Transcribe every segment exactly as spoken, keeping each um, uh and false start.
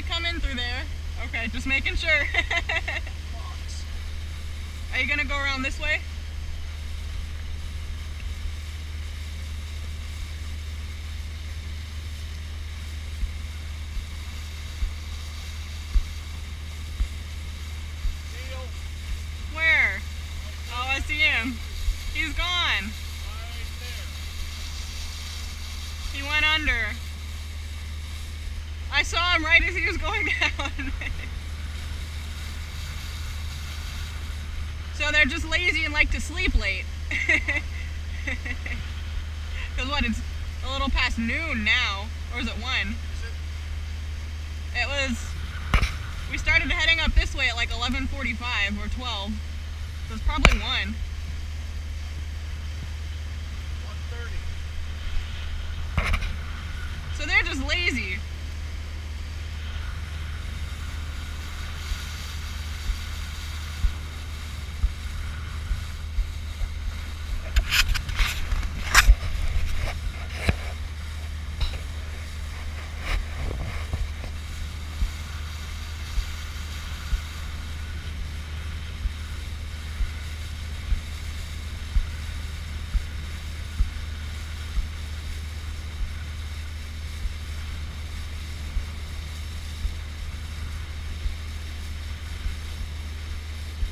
come in through there. Okay, just making sure. Are you gonna go around this way? Where? Oh, I see him. He's gone. He went under. I saw him right as he was going down. So they're just lazy and like to sleep late. Because what, it's a little past noon now. Or is it one? It was... We started heading up this way at like eleven forty-five or twelve. So it's probably one. one thirty. So they're just lazy.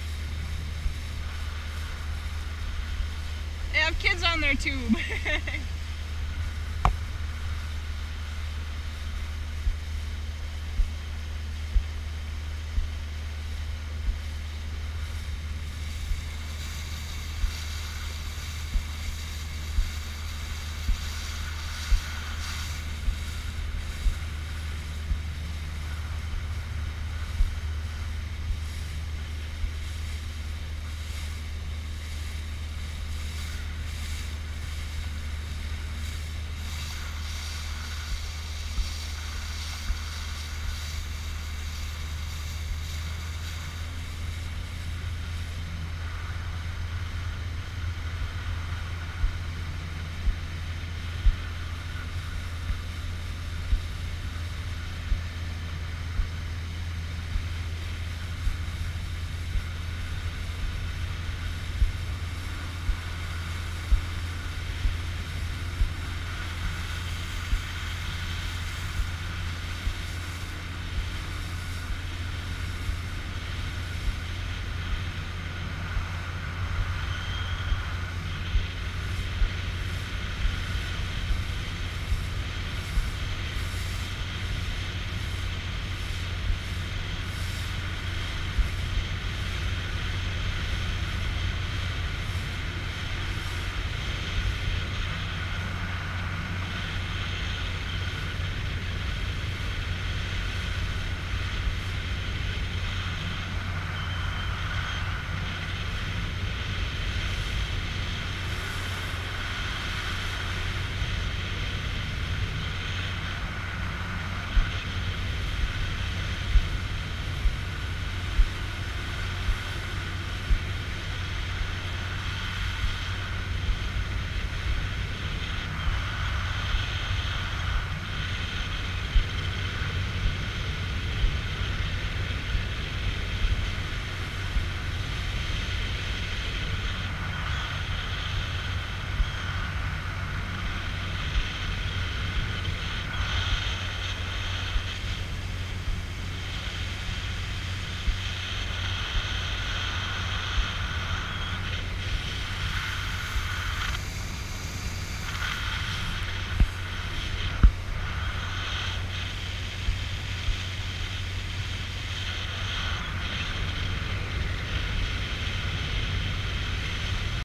They have kids on their tube.